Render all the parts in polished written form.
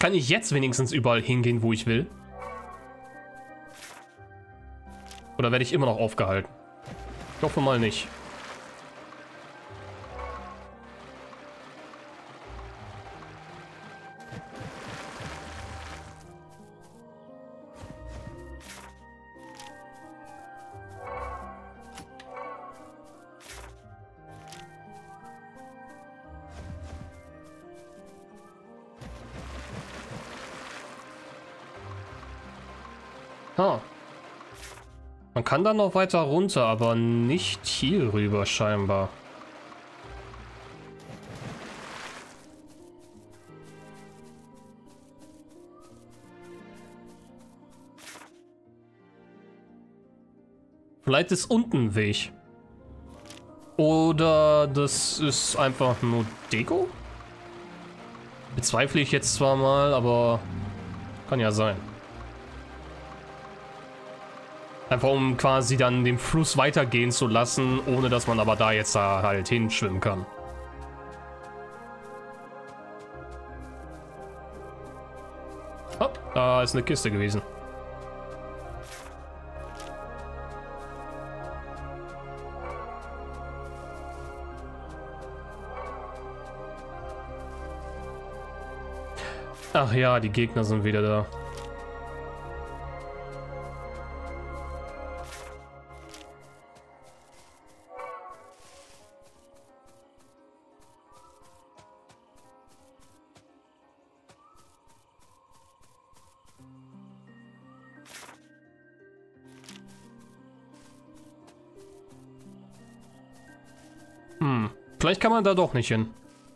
Kann ich jetzt wenigstens überall hingehen, wo ich will? Oder werde ich immer noch aufgehalten? Ich hoffe mal nicht. Man kann dann noch weiter runter, aber nicht hier rüber scheinbar. Vielleicht ist unten ein Weg. Oder das ist einfach nur Deko? Bezweifle ich jetzt zwar mal, aber kann ja sein. Einfach um quasi dann den Fluss weitergehen zu lassen, ohne dass man aber da jetzt halt hinschwimmen kann. Oh, da ist eine Kiste gewesen. Ach ja, die Gegner sind wieder da. Vielleicht kann man da doch nicht hin.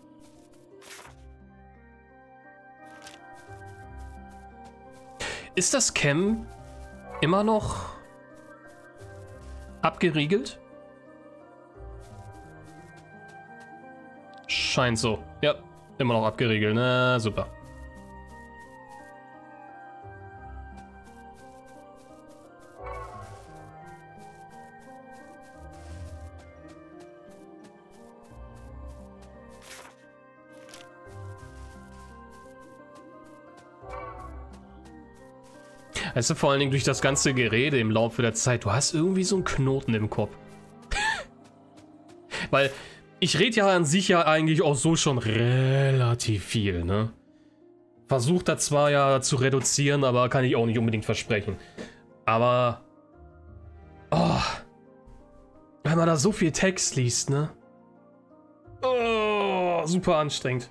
Ist das Camp immer noch abgeriegelt? Scheint so. Ja, immer noch abgeriegelt. Na, super. Weißt du, vor allen Dingen durch das ganze Gerede im Laufe der Zeit, du hast irgendwie so einen Knoten im Kopf. Weil ich rede ja an sich ja eigentlich auch so schon relativ viel, ne? Versucht da zwar ja zu reduzieren, aber kann ich auch nicht unbedingt versprechen. Aber... Oh, wenn man da so viel Text liest, ne? Oh, super anstrengend.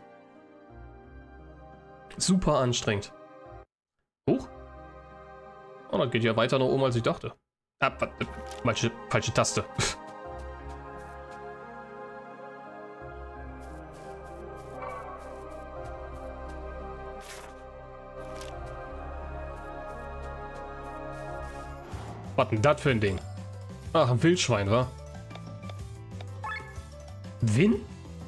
Super anstrengend. Huch. Oh, das geht ja weiter nach oben, als ich dachte. Ah, falsche Taste. Was denn das für ein Ding? Ach, ein Wildschwein, wa? Win?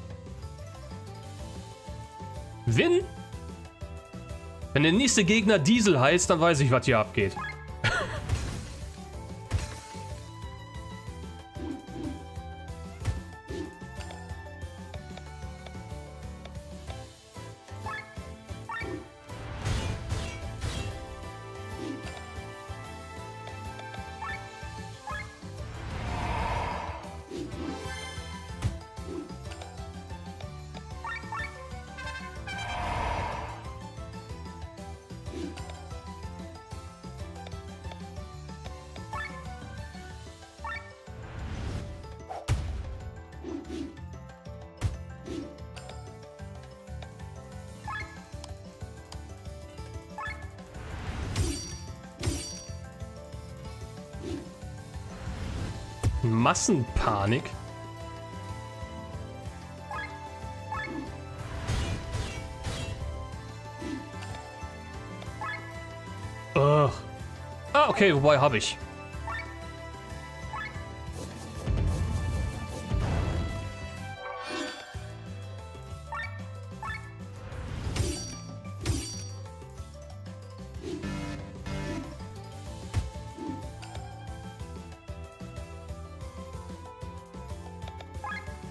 Win? Wenn der nächste Gegner Diesel heißt, dann weiß ich, was hier abgeht. Massenpanik? Ugh. Ah, okay, wobei habe ich.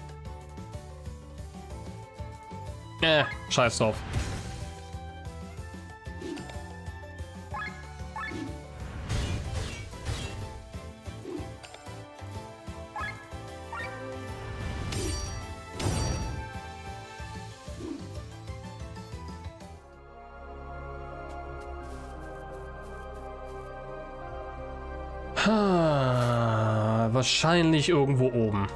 Scheiß drauf. Wahrscheinlich irgendwo oben.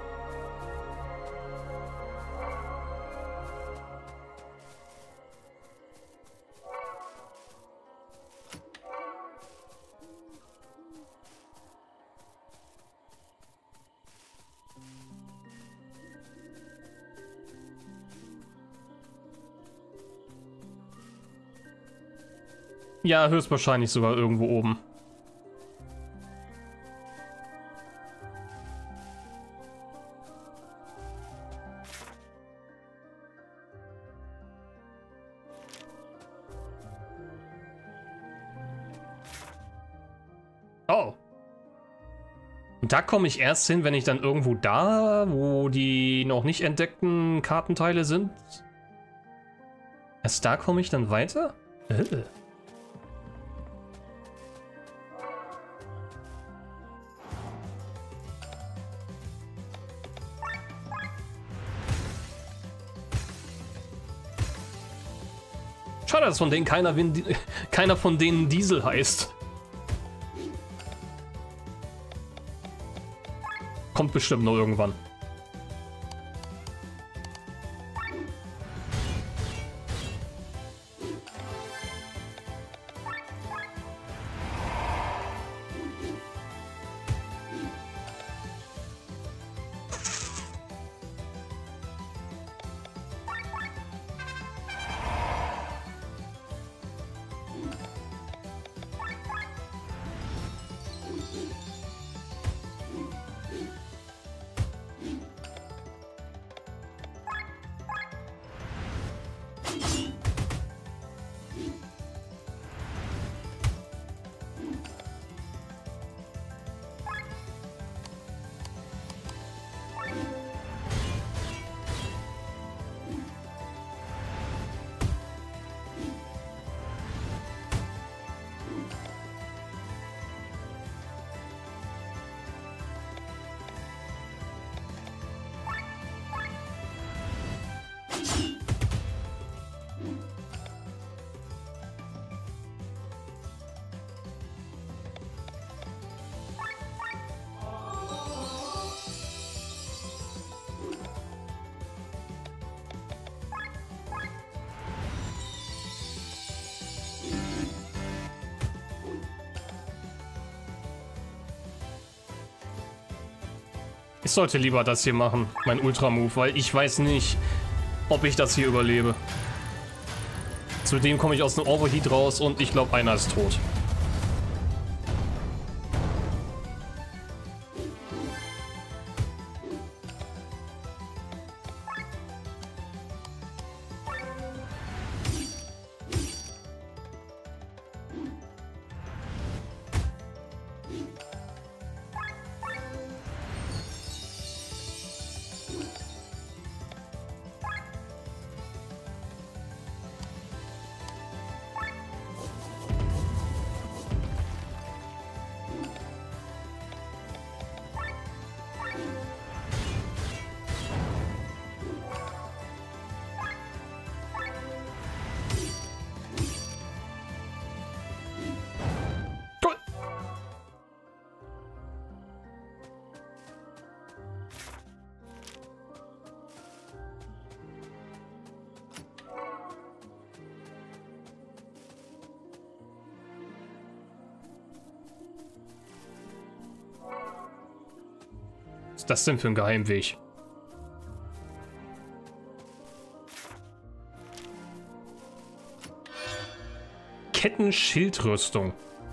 Ja, höchstwahrscheinlich sogar irgendwo oben. Oh. Und da komme ich erst hin, wenn ich dann irgendwo da, wo die noch nicht entdeckten Kartenteile sind. Erst da komme ich dann weiter? Schade, dass von denen keiner von denen Diesel heißt. Kommt bestimmt noch irgendwann. Ich sollte lieber das hier machen, mein Ultra-Move, weil ich weiß nicht, ob ich das hier überlebe. Zudem komme ich aus einem Overheat raus und ich glaube, einer ist tot. Was ist das denn für ein Geheimweg? Kettenschildrüstung.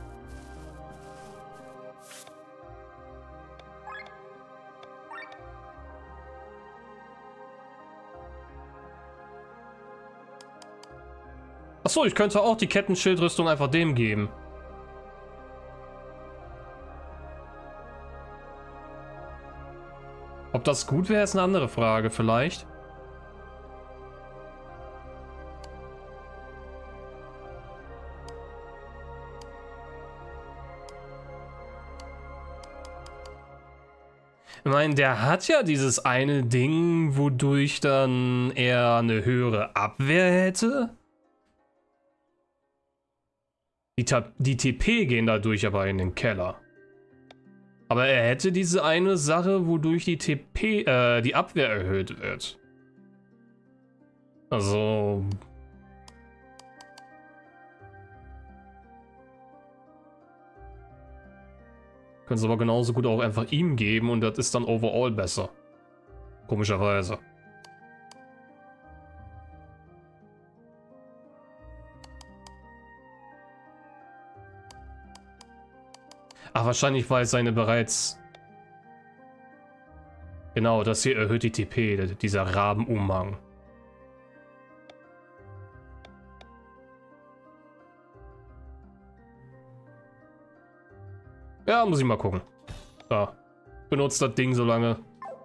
Achso, ich könnte auch die Kettenschildrüstung einfach dem geben. Ob das gut wäre, ist eine andere Frage, vielleicht. Ich meine, der hat ja dieses eine Ding, wodurch dann er eine höhere Abwehr hätte. Die TP gehen dadurch aber in den Keller. Aber er hätte diese eine Sache, wodurch die TP, die Abwehr erhöht wird. Also... Können es aber genauso gut auch einfach ihm geben und das ist dann overall besser. Komischerweise. Ach, wahrscheinlich war es seine bereits... Genau, das hier erhöht die TP, dieser Rabenumhang. Ja, muss ich mal gucken. Da. Benutzt das Ding so lange.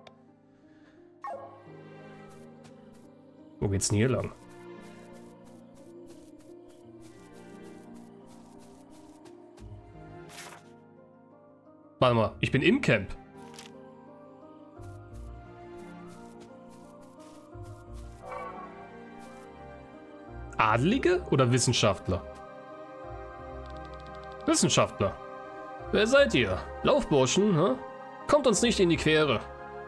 Wo geht's denn hier lang? Warte mal, ich bin im Camp. Adelige oder Wissenschaftler? Wissenschaftler. Wer seid ihr? Laufburschen, hä? Kommt uns nicht in die Quere.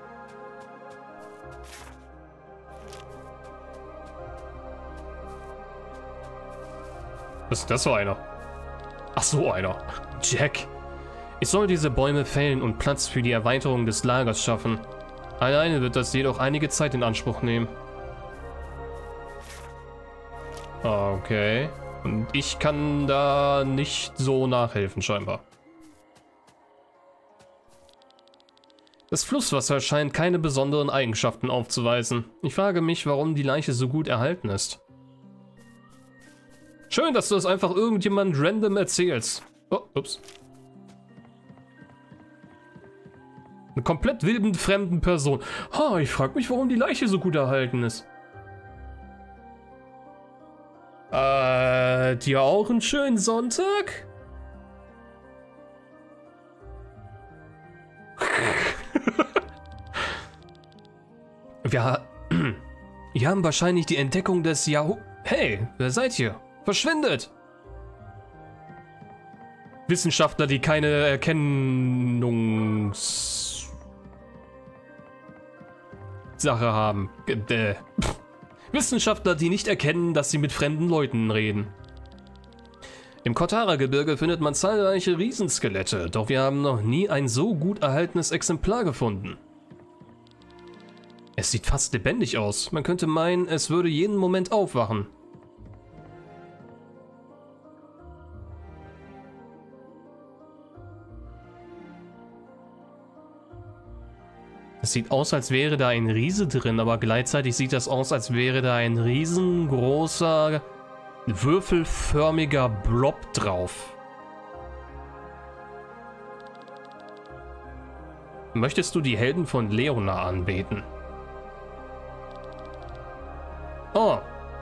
Was ist das für einer? Ach so, einer. Jack. Ich soll diese Bäume fällen und Platz für die Erweiterung des Lagers schaffen. Alleine wird das jedoch einige Zeit in Anspruch nehmen. Okay. Und ich kann da nicht so nachhelfen, scheinbar. Das Flusswasser scheint keine besonderen Eigenschaften aufzuweisen. Ich frage mich, warum die Leiche so gut erhalten ist. Schön, dass du das einfach irgendjemand random erzählst. Oh, ups. Eine komplett wilden, fremden Person. Oh, ich frage mich, warum die Leiche so gut erhalten ist. Dir auch einen schönen Sonntag? Wir haben wahrscheinlich die Entdeckung des Hey, wer seid ihr? Verschwindet! Wissenschaftler, die keine Erkennungssache haben. Wissenschaftler, die nicht erkennen, dass sie mit fremden Leuten reden. Im Kottara-Gebirge findet man zahlreiche Riesenskelette, doch wir haben noch nie ein so gut erhaltenes Exemplar gefunden. Es sieht fast lebendig aus. Man könnte meinen, es würde jeden Moment aufwachen. Es sieht aus, als wäre da ein Riese drin, aber gleichzeitig sieht das aus, als wäre da ein riesengroßer, würfelförmiger Blob drauf. Möchtest du die Helden von Leona anbeten? Oh.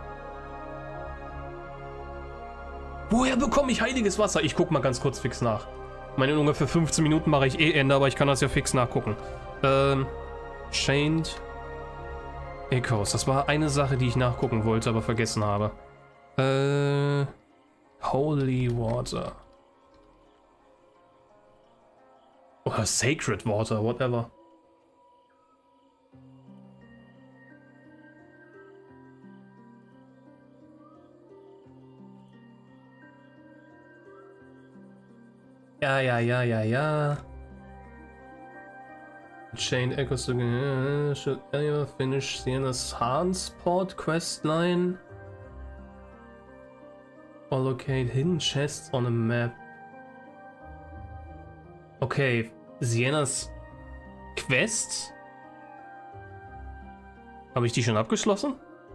Woher bekomme ich heiliges Wasser? Ich guck mal ganz kurz fix nach. Meine in ungefähr 15 Minuten mache ich Ende, aber ich kann das ja fix nachgucken. Chained Echoes. Das war eine Sache, die ich nachgucken wollte, aber vergessen habe. Holy Water. Oder Sacred Water, whatever. Ja. Chain Echoes should ever finish Siena's Hansport questline. Or locate hidden chests on a map. Okay, Sienas Quest? Habe ich die schon abgeschlossen?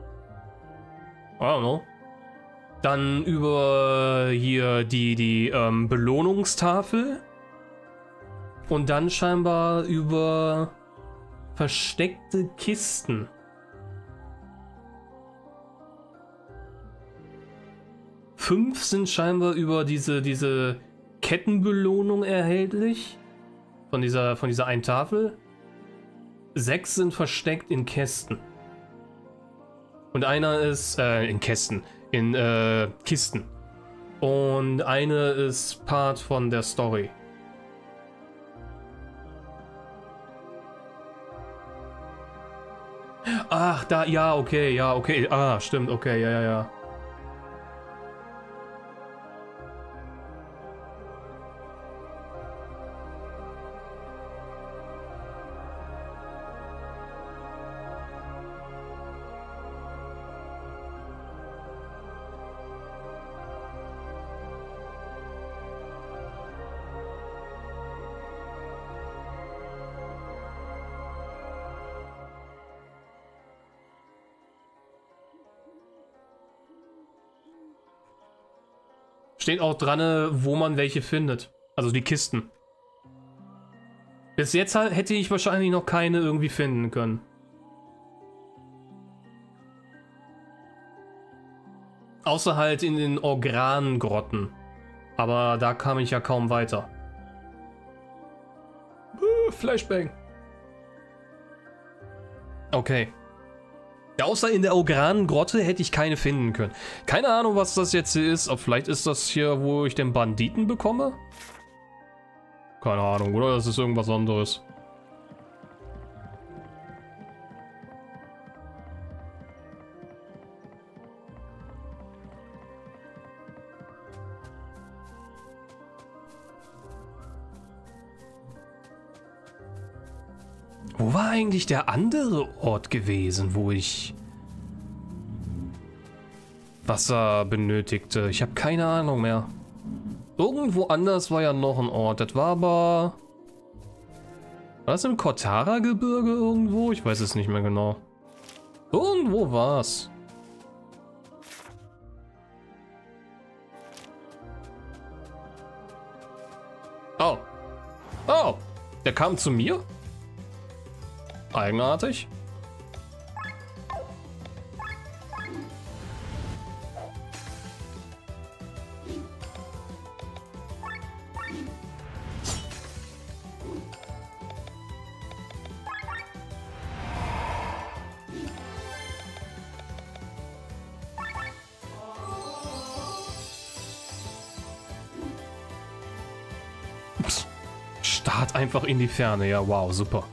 I don't know. Dann über hier die Belohnungstafel. Und dann scheinbar über versteckte Kisten. Fünf sind scheinbar über diese Kettenbelohnung erhältlich. Von dieser einen Tafel. 6 sind versteckt in Kästen. Und einer ist, in Kisten. In, Kisten. Und eine ist Part von der Story. Ach, da, ja, okay, ja, okay. Ah, stimmt, okay, ja, ja, ja. Steht auch dran, wo man welche findet. Also die Kisten. Bis jetzt hätte ich wahrscheinlich noch keine irgendwie finden können. Außer halt in den Orgran-Grotten. Aber da kam ich ja kaum weiter. Flashbang. Okay. Ja, außer in der Orgran-Grotte hätte ich keine finden können. Keine Ahnung, was das jetzt hier ist. Aber vielleicht ist das hier, wo ich den Banditen bekomme? Keine Ahnung, oder? Das ist irgendwas anderes. Wo war eigentlich der andere Ort gewesen, wo ich Wasser benötigte? Ich habe keine Ahnung mehr. Irgendwo anders war ja noch ein Ort. Das war aber... War das im Kortara-Gebirge irgendwo? Ich weiß es nicht mehr genau. Irgendwo war's. Oh. Oh. Der kam zu mir? Eigenartig. Ups. Start einfach in die Ferne. Ja, wow, super.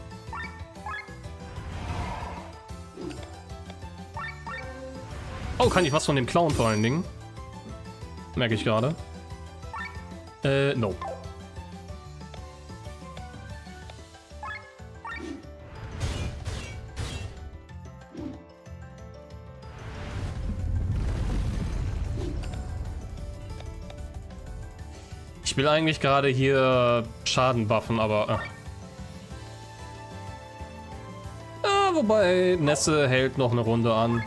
Oh, kann ich was von dem klauen vor allen Dingen? Merke ich gerade. No. Ich will eigentlich gerade hier Schaden buffen, aber... wobei Nässe hält noch eine Runde an.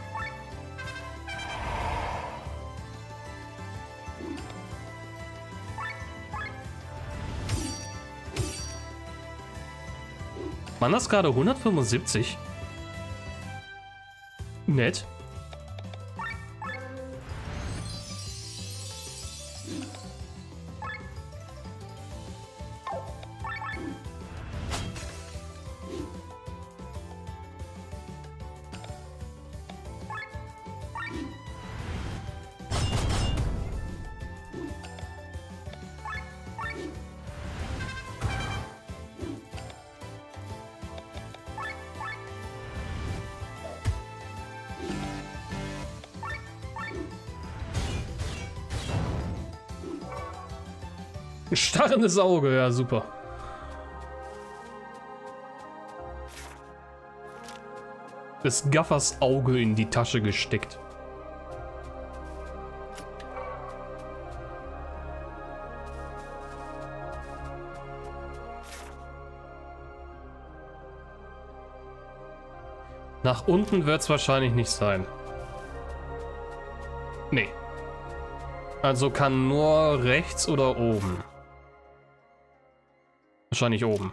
Waren das gerade 175? Nett. Ein starrendes Auge, ja super. Des Gaffers Auge in die Tasche gesteckt. Nach unten wird es wahrscheinlich nicht sein. Nee. Also kann nur rechts oder oben. Wahrscheinlich oben.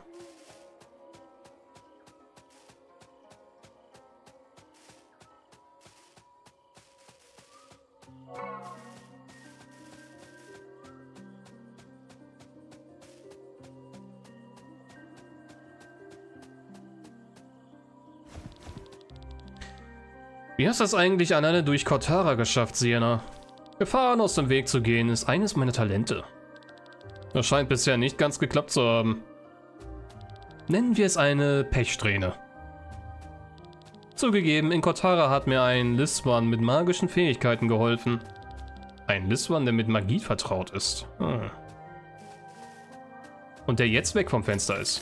Wie hast du das eigentlich alleine durch Kortara geschafft, Sienna? Gefahren aus dem Weg zu gehen ist eines meiner Talente. Das scheint bisher nicht ganz geklappt zu haben. Nennen wir es eine Pechsträhne. Zugegeben, in Cortara hat mir ein Listwan mit magischen Fähigkeiten geholfen. Ein Listwan, der mit Magie vertraut ist. Hm. Und der jetzt weg vom Fenster ist.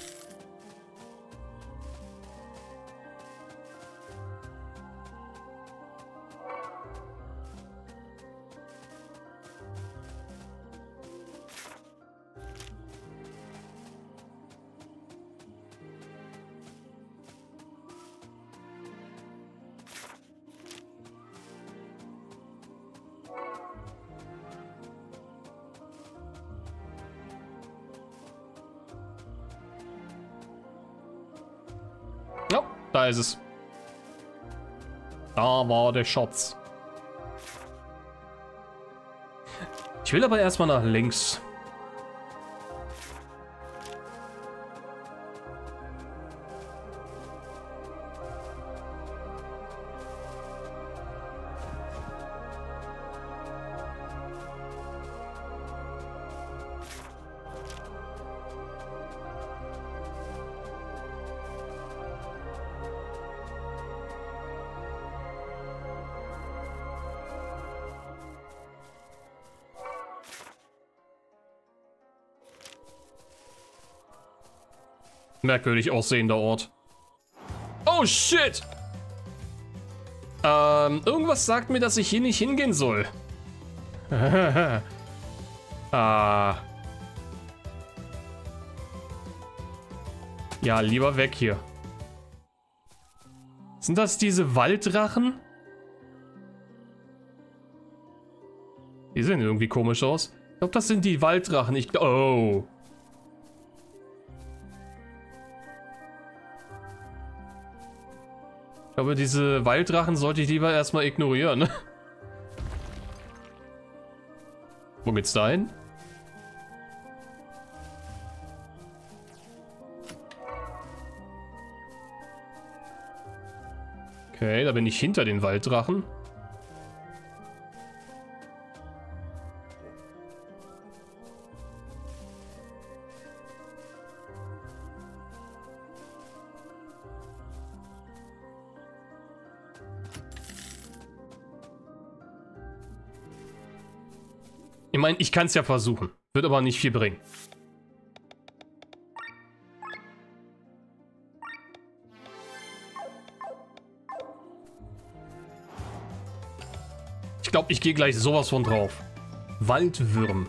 Oh, da ist es. Da war der Schatz. Ich will aber erstmal nach links. Merkwürdig aussehender Ort. Oh shit! Irgendwas sagt mir, dass ich hier nicht hingehen soll. Ah. Ja, lieber weg hier. Sind das diese Walddrachen? Die sehen irgendwie komisch aus. Ich glaube, das sind die Walddrachen. Oh. Ich glaube, diese Walddrachen sollte ich lieber erstmal ignorieren. Wo geht's da hin? Okay, da bin ich hinter den Walddrachen. Ich meine, ich kann es ja versuchen. Wird aber nicht viel bringen. Ich glaube, ich gehe gleich sowas von drauf. Waldwürm.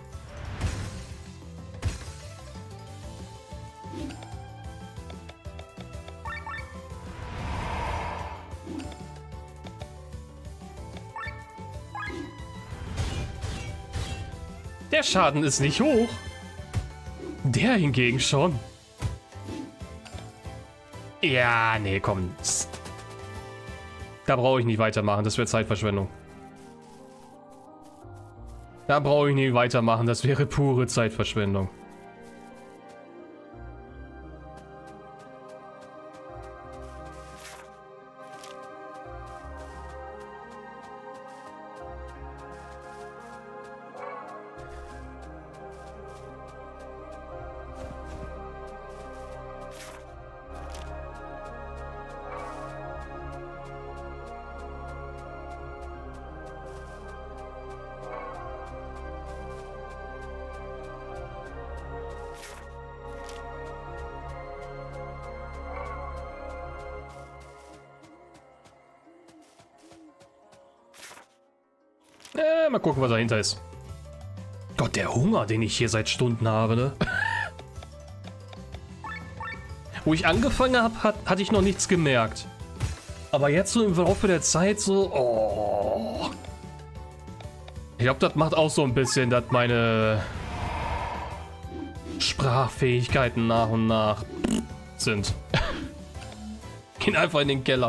Der Schaden ist nicht hoch. Der hingegen schon. Ja, nee, komm. Da brauche ich nicht weitermachen, das wäre Zeitverschwendung. Da brauche ich nicht weitermachen, das wäre pure Zeitverschwendung. Mal gucken, was dahinter ist. Gott, der Hunger, den ich hier seit Stunden habe, ne? Wo ich angefangen habe, hatte ich noch nichts gemerkt. Aber jetzt so im Laufe der Zeit so... Oh. Ich glaube, das macht auch so ein bisschen, dass meine Sprachfähigkeiten nach und nach sind. Gehen einfach in den Keller.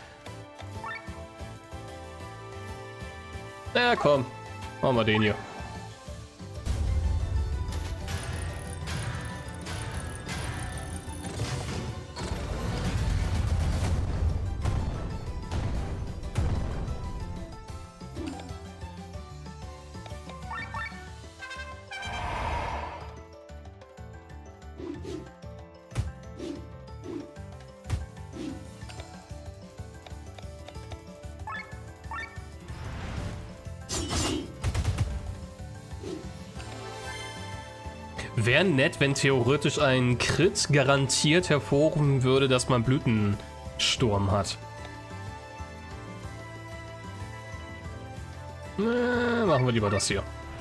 Ja, komm. Machen wir den hier. Wäre nett, wenn theoretisch ein Crit garantiert hervorrufen würde, dass man Blütensturm hat. Machen wir lieber das hier.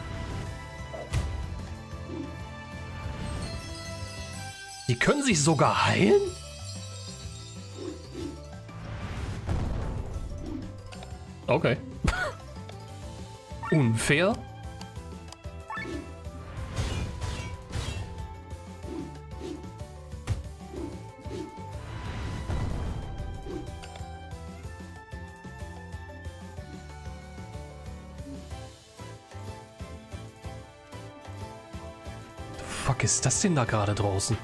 Die können sich sogar heilen? Okay. Unfair. Fuck ist das denn da gerade draußen?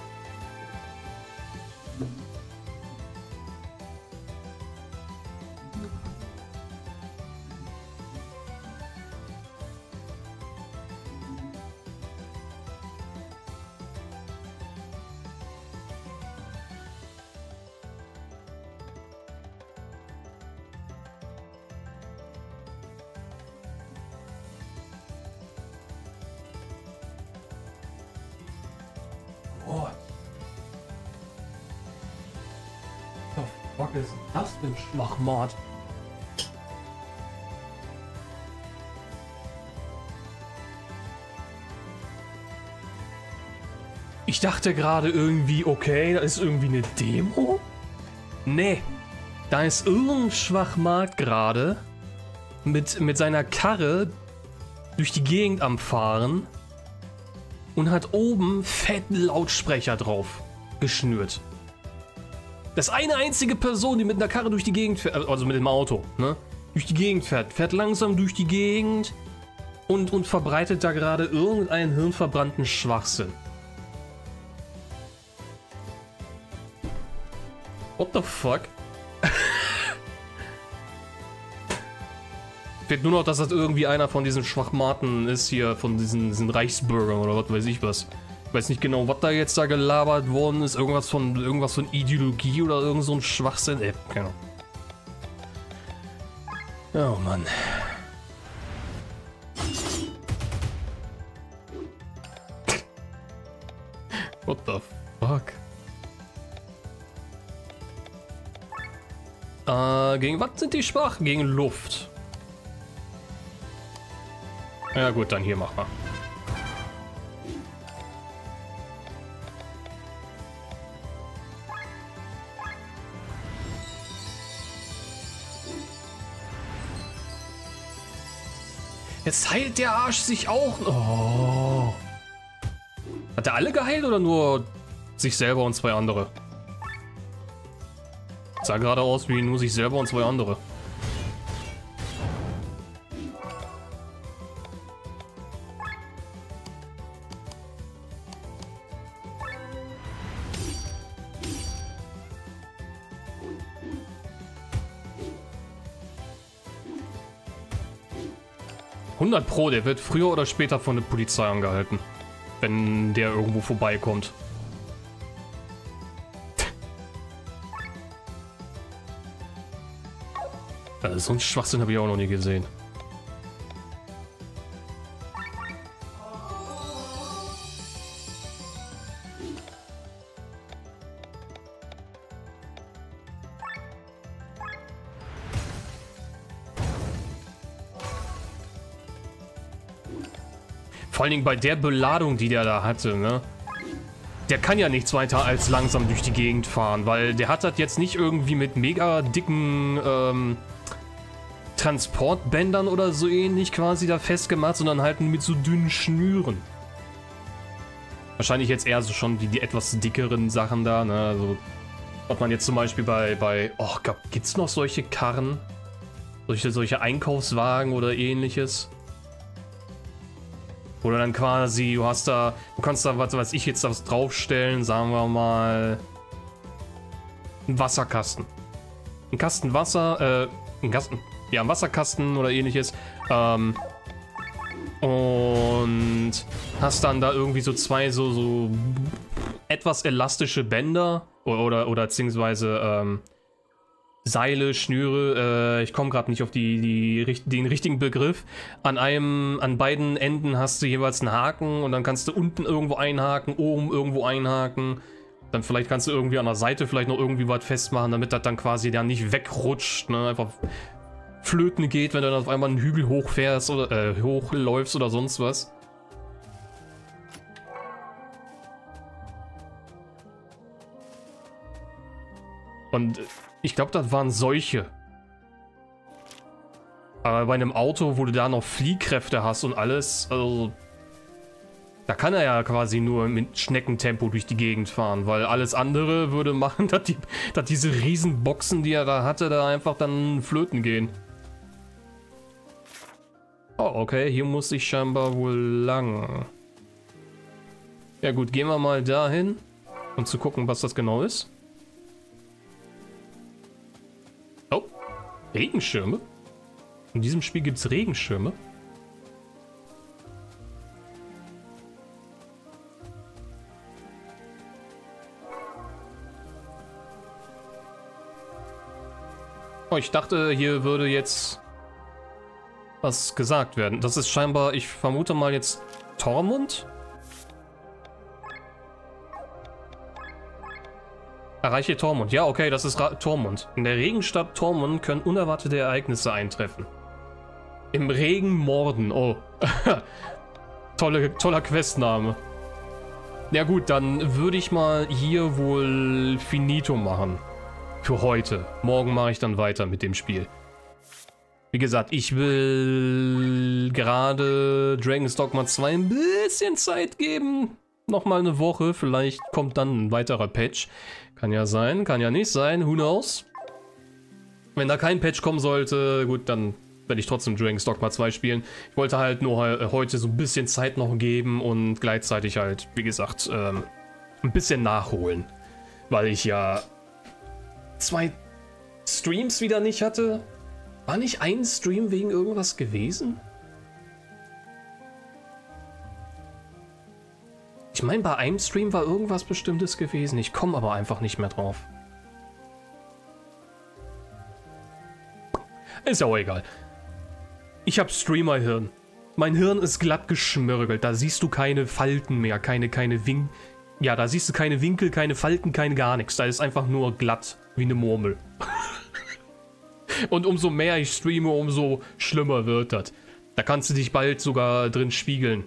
Was ist das denn, Schwachmat? Ich dachte gerade irgendwie, okay, da ist irgendwie eine Demo? Nee, da ist irgendein Schwachmat gerade mit seiner Karre durch die Gegend am Fahren und hat oben fetten Lautsprecher drauf geschnürt. Das eine einzige Person, die mit einer Karre durch die Gegend fährt, also mit dem Auto, ne? Durch die Gegend fährt langsam durch die Gegend und verbreitet da gerade irgendeinen hirnverbrannten Schwachsinn. What the fuck? Fehlt nur noch, dass das irgendwie einer von diesen Schwachmaten ist hier, von diesen Reichsbürgern oder was weiß ich was. Ich weiß nicht genau, was da jetzt da gelabert worden ist. Irgendwas von Ideologie oder irgend so ein Schwachsinn. Keine Ahnung. Oh Mann. What the fuck? Gegen was sind die schwach? Gegen Luft. Ja gut, dann hier mach mal. Jetzt heilt der Arsch sich auch. Oh. Hat er alle geheilt oder nur sich selber und zwei andere? Sah gerade aus wie nur sich selber und zwei andere. Pro, der wird früher oder später von der Polizei angehalten, wenn der irgendwo vorbeikommt. Also so einen Schwachsinn habe ich auch noch nie gesehen. Vor allen Dingen bei der Beladung, die der da hatte, ne? Der kann ja nichts weiter als langsam durch die Gegend fahren, weil der hat das jetzt nicht irgendwie mit mega dicken Transportbändern oder so ähnlich quasi da festgemacht, sondern halt mit so dünnen Schnüren. Wahrscheinlich jetzt eher so schon die etwas dickeren Sachen da, ne? Also, was man jetzt zum Beispiel oh, gibt's noch solche Karren? Solche Einkaufswagen oder ähnliches? Oder dann quasi, du kannst da, was weiß ich, jetzt was draufstellen, sagen wir mal, ein Wasserkasten. Ein Kasten Wasser, ein Wasserkasten oder ähnliches. Und hast dann da irgendwie so zwei so etwas elastische Bänder oder beziehungsweise Seile, Schnüre, ich komme gerade nicht auf den richtigen Begriff. An beiden Enden hast du jeweils einen Haken und dann kannst du unten irgendwo einhaken, oben irgendwo einhaken. Dann vielleicht kannst du irgendwie an der Seite vielleicht noch irgendwie was festmachen, damit das dann quasi dann nicht wegrutscht, ne? Einfach flöten geht, wenn du dann auf einmal einen Hügel hochfährst oder hochläufst oder sonst was. Und ich glaube, das waren solche. Aber bei einem Auto, wo du da noch Fliehkräfte hast und alles, also da kann er ja quasi nur mit Schneckentempo durch die Gegend fahren, weil alles andere würde machen, dass diese Riesenboxen, die er da hatte, da einfach dann flöten gehen. Oh, okay, hier muss ich scheinbar wohl lang. Ja gut, gehen wir mal dahin, um zu gucken, was das genau ist. Oh, Regenschirme? In diesem Spiel gibt es Regenschirme. Oh, ich dachte, hier würde jetzt was gesagt werden. Das ist scheinbar, ich vermute mal jetzt Tormund? Erreiche Tormund. Ja, okay, das ist Tormund. In der Regenstadt Tormund können unerwartete Ereignisse eintreffen. Im Regen morden. Oh. Toller Questname. Ja gut, dann würde ich mal hier wohl Finito machen. Für heute. Morgen mache ich dann weiter mit dem Spiel. Wie gesagt, ich will gerade Dragon's Dogma 2 ein bisschen Zeit geben. Nochmal eine Woche, vielleicht kommt dann ein weiterer Patch. Kann ja sein, kann ja nicht sein, who knows. Wenn da kein Patch kommen sollte, gut, dann werde ich trotzdem Dragon's Dogma 2 spielen. Ich wollte halt nur heute so ein bisschen Zeit noch geben und gleichzeitig halt, wie gesagt, ein bisschen nachholen. Weil ich ja 2 Streams wieder nicht hatte. War nicht ein Stream wegen irgendwas gewesen? Ich meine, bei einem Stream war irgendwas Bestimmtes gewesen. Ich komme aber einfach nicht mehr drauf. Ist ja auch egal. Ich habe Streamer-Hirn. Mein Hirn ist glatt geschmirgelt. Da siehst du keine Falten mehr, keine Winkel. Ja, da siehst du keine Winkel, keine Falten, kein gar nichts. Da ist einfach nur glatt, wie eine Murmel. Und umso mehr ich streame, umso schlimmer wird das. Da kannst du dich bald sogar drin spiegeln.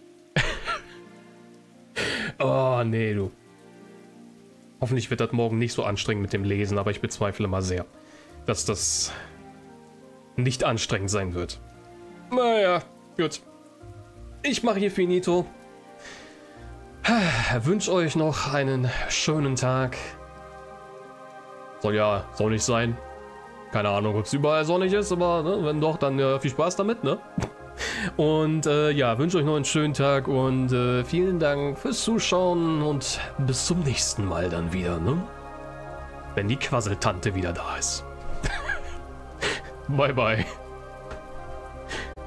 Oh, nee, du. Hoffentlich wird das morgen nicht so anstrengend mit dem Lesen, aber ich bezweifle mal sehr, dass das nicht anstrengend sein wird. Naja, gut. Ich mache hier Finito. Wünsche euch noch einen schönen Tag. Soll ja sonnig sein. Keine Ahnung, ob es überall sonnig ist, aber ne, wenn doch, dann viel Spaß damit, ne? Und ja, wünsche euch noch einen schönen Tag und vielen Dank fürs Zuschauen und bis zum nächsten Mal dann wieder, ne? Wenn die Quasseltante wieder da ist. Bye, bye.